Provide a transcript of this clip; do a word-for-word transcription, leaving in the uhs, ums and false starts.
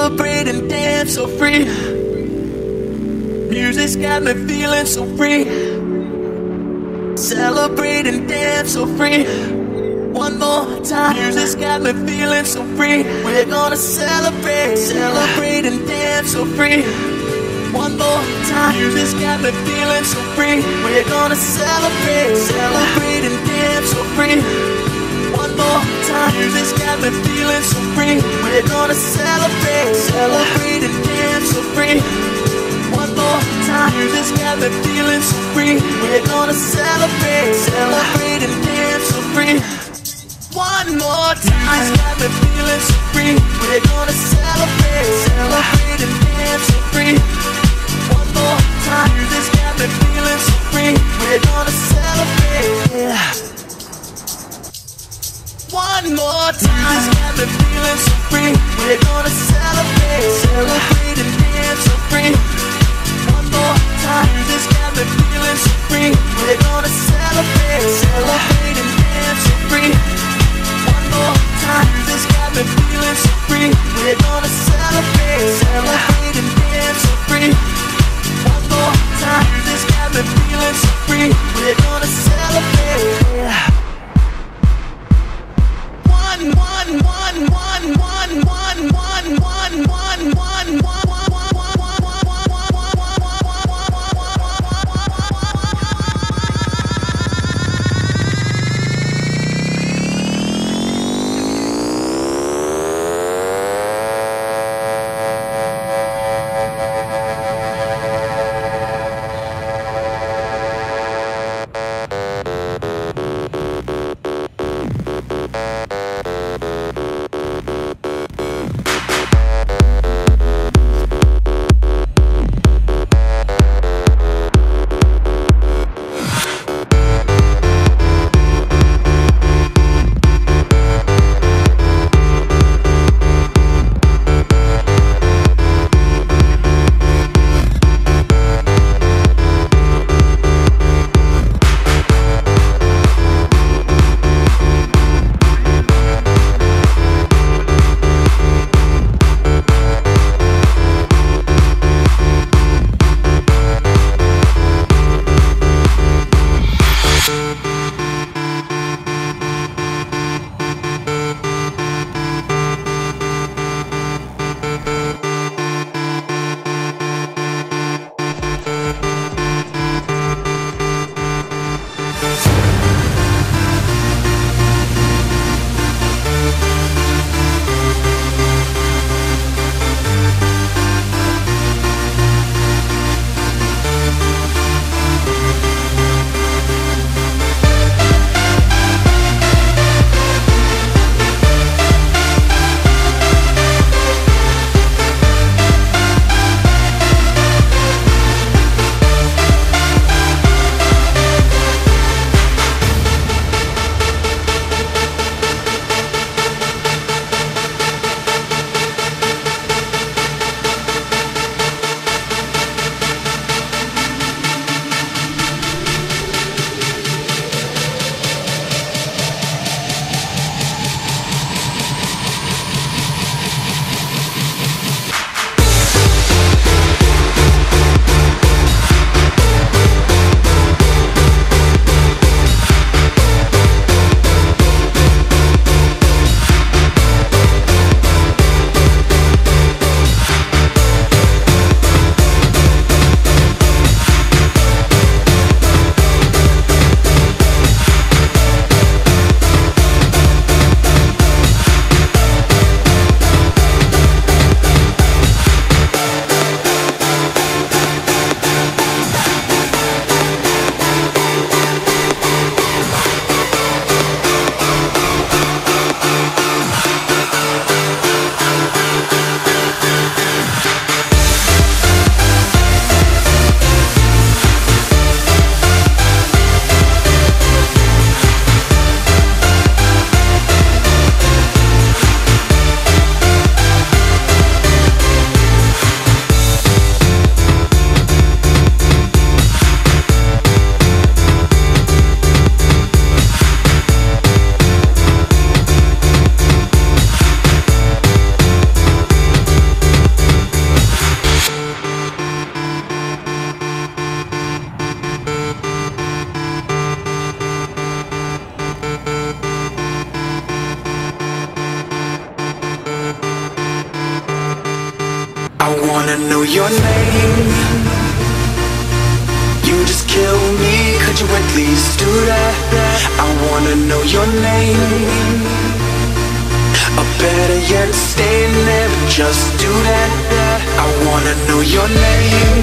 Celebrate and dance so free. Music's got me feeling so free. Celebrate and dance so free. One more time. Music's got me feeling so free. We're gonna celebrate, celebrate and dance so free. One more time. Music's got me feeling so free. We're gonna celebrate, celebrate and dance so free. One more time. Music's got me feeling so free. We're gonna celebrate, celebrate and dance so free. One more time. Music's got me feeling so free. We're gonna celebrate, celebrate and dance so free. One more time. Music's got me feeling so free. We're gonna celebrate, celebrate and dance so free. One more time. Music's got me feeling so free. We're gonna celebrate. One more time. Music's got me feeling so free. We're gonna celebrate, celebrate and dance so free. One more time. Music's got me feeling so free. We're gonna celebrate, celebrate and dance so free. One more time. Music's got me feeling so free. We're gonna celebrate, celebrate and dance so free. One more time. Music's got me feeling so free. We're gonna celebrate. One, one, one, one, one, one, one, one, one, one, one. I wanna know your name. You just kill me, could you at least do that? I wanna know your name. Or better yet, stay there, but just do that. I wanna know your name.